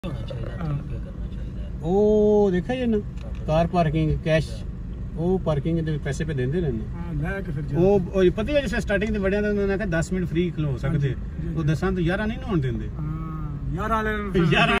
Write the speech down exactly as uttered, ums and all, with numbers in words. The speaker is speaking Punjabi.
ਉਹ ਦੇਖਿਆ ਜੀ ਨਾ ਕਾਰ ਪਾਰਕਿੰਗ ਕੈਸ਼ ਉਹ ਪਾਰਕਿੰਗ ਦੇ ਪੈਸੇ ਪੇ ਦਿੰਦੇ ਨੇ ਲੈ ਕੇ ਫਿਰ ਉਹ ਉਹ ਪਤਾ ਹੈ ਜਿਸ ਸਟਾਰਟਿੰਗ ਦੇ ਵੜਿਆਂ ਦਾ ਉਹਨਾਂ ਨੇ ਦਸ ਮਿੰਟ ਫ੍ਰੀ ਖਲੋ ਸਕਦੇ ਉਹ ਦਸਾਂ ਤੋਂ ਗਿਆਰਾਂ ਨਹੀਂ ਹੋਣ ਦਿੰਦੇ ਹਾਂ ਯਾਰ ਵਾਲੇ ਯਾਰ